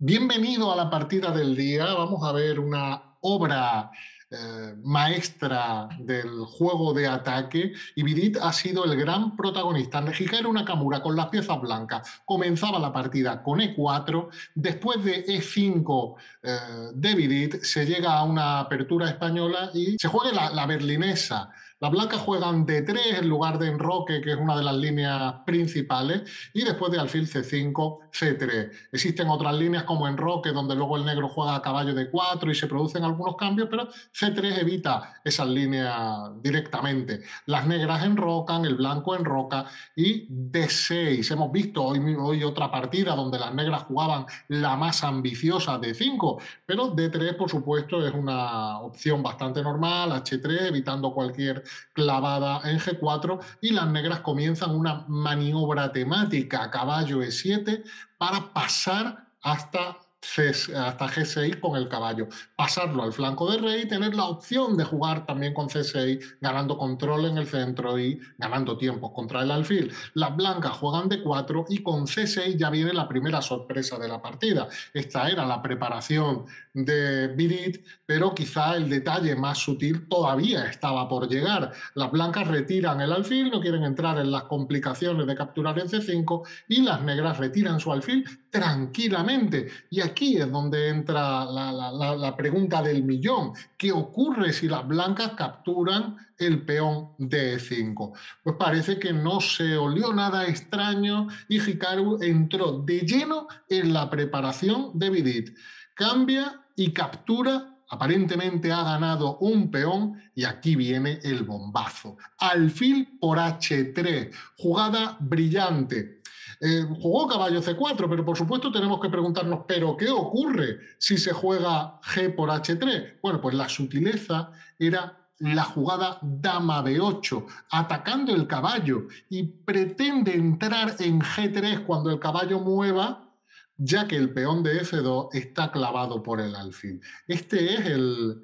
Bienvenido a la partida del día. Vamos a ver una obra maestra del juego de ataque y Vidit ha sido el gran protagonista. Hikaru Nakamura con las piezas blancas comenzaba la partida con E4, después de E5 de Vidit se llega a una apertura española y se juega la berlinesa. Las blancas juegan D3 en lugar de enroque, que es una de las líneas principales, y después de alfil C5, C3. Existen otras líneas como enroque, donde luego el negro juega a caballo D4 y se producen algunos cambios, pero C3 evita esas líneas directamente. Las negras enrocan, el blanco enroca y D6. Hemos visto hoy otra partida donde las negras jugaban la más ambiciosa D5, pero D3, por supuesto, es una opción bastante normal, H3, evitando cualquier clavada en G4, y las negras comienzan una maniobra temática, caballo E7, para pasar hasta G6 con el caballo, pasarlo al flanco de rey y tener la opción de jugar también con C6, ganando control en el centro y ganando tiempos contra el alfil. Las blancas juegan D4 y con C6 ya viene la primera sorpresa de la partida. Esta era la preparación de Vidit, pero quizá el detalle más sutil todavía estaba por llegar. Las blancas retiran el alfil, no quieren entrar en las complicaciones de capturar en C5, y las negras retiran su alfil tranquilamente. Y aquí es donde entra la pregunta del millón. ¿Qué ocurre si las blancas capturan el peón de E5? Pues parece que no se olió nada extraño y Hikaru entró de lleno en la preparación de Vidit. Cambia y captura. Aparentemente ha ganado un peón y aquí viene el bombazo. Alfil por H3, jugada brillante. Jugó caballo C4, pero por supuesto tenemos que preguntarnos, ¿pero qué ocurre si se juega G por H3? Bueno, pues la sutileza era la jugada dama B8, atacando el caballo, y pretende entrar en G3 cuando el caballo mueva, ya que el peón de F2 está clavado por el alfil. Este es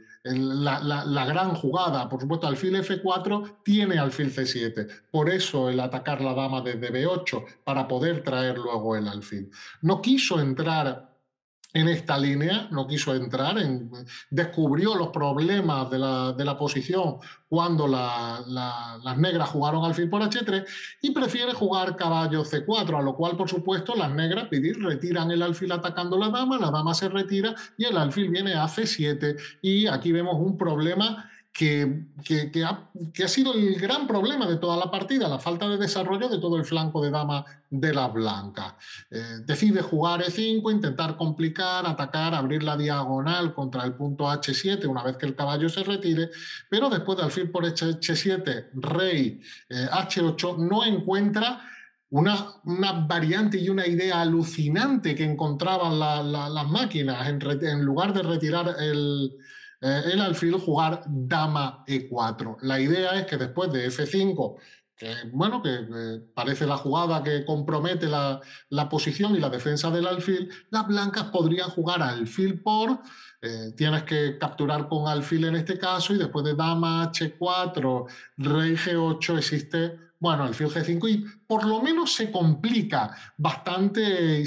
la gran jugada. Por supuesto, alfil F4 tiene alfil C7. Por eso el atacar la dama desde B8, para poder traer luego el alfil. No quiso entrar en esta línea, no quiso entrar, descubrió los problemas de la posición cuando las negras jugaron alfil por H3 y prefiere jugar caballo C4, a lo cual, por supuesto, las negras retiran el alfil atacando la dama se retira y el alfil viene a C7, y aquí vemos un problema que ha sido el gran problema de toda la partida, la falta de desarrollo de todo el flanco de dama de la blanca. Decide jugar E5, intentar complicar, atacar, abrir la diagonal contra el punto H7 una vez que el caballo se retire, pero después de alfil por H7, rey H8, no encuentra una variante y una idea alucinante que encontraban las máquinas. En lugar de retirar el alfil, jugar dama E4. La idea es que después de F5, que bueno, que parece la jugada que compromete la posición y la defensa del alfil, las blancas podrían jugar alfil por, tienes que capturar con alfil en este caso, y después de dama H4, rey G8, existe, bueno, alfil G5, y por lo menos se complica bastante y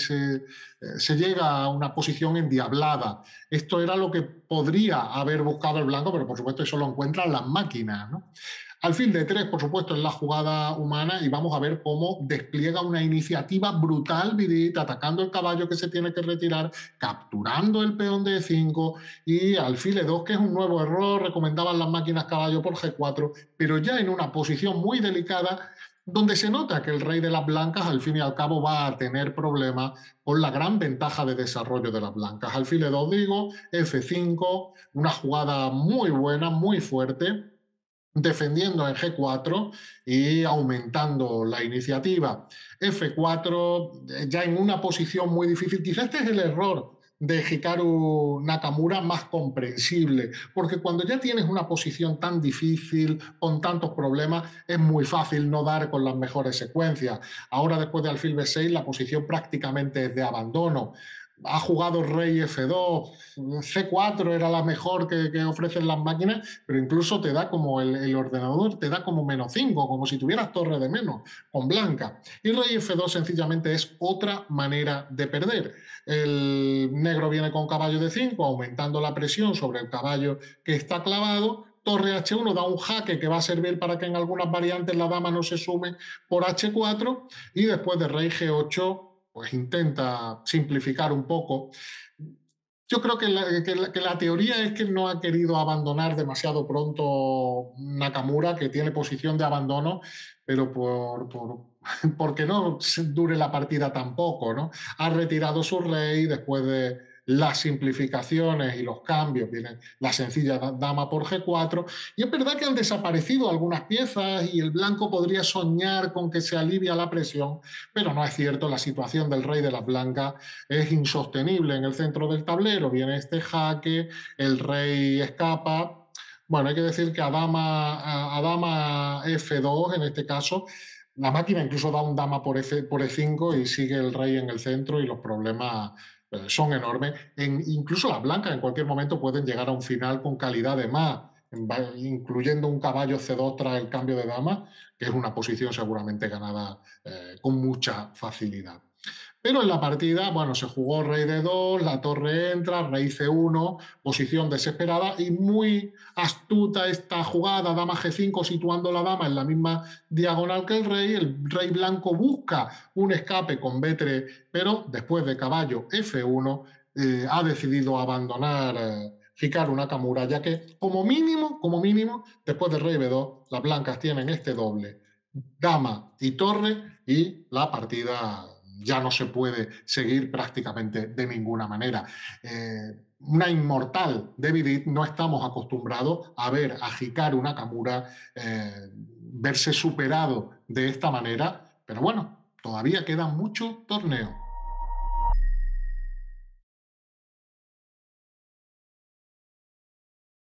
se llega a una posición endiablada. Esto era lo que podría haber buscado el blanco, pero por supuesto eso lo encuentran las máquinas, ¿no? Alfil D3, por supuesto, es la jugada humana, y vamos a ver cómo despliega una iniciativa brutal Vidit, atacando el caballo que se tiene que retirar, capturando el peón de E5, y alfil E2, que es un nuevo error, recomendaban las máquinas caballo por G4, pero ya en una posición muy delicada, donde se nota que el rey de las blancas al fin y al cabo va a tener problemas con la gran ventaja de desarrollo de las blancas. Alfil E2, digo, F5, una jugada muy buena, muy fuerte, defendiendo en G4 y aumentando la iniciativa. F4, ya en una posición muy difícil. Quizás este es el error de Hikaru Nakamura más comprensible, porque cuando ya tienes una posición tan difícil, con tantos problemas, es muy fácil no dar con las mejores secuencias. Ahora, después de alfil B6, la posición prácticamente es de abandono. ha jugado rey F2, C4 era la mejor que ofrecen las máquinas, pero incluso te da como el ordenador, te da como -5, como si tuvieras torre de menos con blanca. Y rey F2 sencillamente es otra manera de perder. El negro viene con caballo de 5, aumentando la presión sobre el caballo que está clavado. Torre H1 da un jaque que va a servir para que en algunas variantes la dama no se sume por H4 y después de rey G8 pues intenta simplificar un poco. Yo creo que la teoría es que no ha querido abandonar demasiado pronto Nakamura, que tiene posición de abandono, pero porque no dure la partida tampoco, ¿no? Ha retirado su rey después de las simplificaciones y los cambios, viene la sencilla dama por G4, y es verdad que han desaparecido algunas piezas y el blanco podría soñar con que se alivia la presión, pero no es cierto, la situación del rey de las blancas es insostenible en el centro del tablero, viene este jaque, el rey escapa. Bueno, hay que decir que a dama F2, en este caso, la máquina incluso da un dama por E5 y sigue el rey en el centro y los problemas son enormes. Incluso las blancas en cualquier momento pueden llegar a un final con calidad de más, incluyendo un caballo C2 tras el cambio de dama, que es una posición seguramente ganada con mucha facilidad. Pero en la partida, bueno, se jugó rey de 2, la torre entra, rey C1, posición desesperada y muy astuta esta jugada, dama G5 situando la dama en la misma diagonal que el rey blanco busca un escape con B3, pero después de caballo F1 ha decidido abandonar Hikaru Nakamura, ya que como mínimo, después del rey B2, las blancas tienen este doble dama y torre y la partida ya no se puede seguir prácticamente de ninguna manera. Una inmortal de Vidit, no estamos acostumbrados a ver a Hikaru Nakamura verse superado de esta manera, pero bueno, todavía queda mucho torneo.